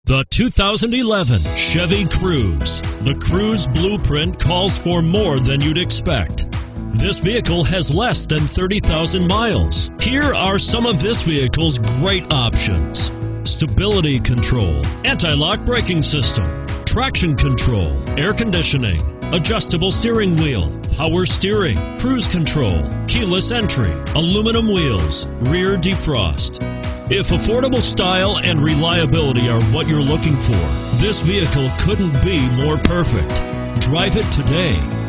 The 2011 Chevy Cruze. The Cruze blueprint calls for more than you'd expect. This vehicle has less than 30,000 miles. Here are some of this vehicle's great options: stability control, anti-lock braking system, traction control, air conditioning, adjustable steering wheel, power steering, cruise control, keyless entry, aluminum wheels, rear defrost. If affordable style and reliability are what you're looking for, this vehicle couldn't be more perfect. Drive it today.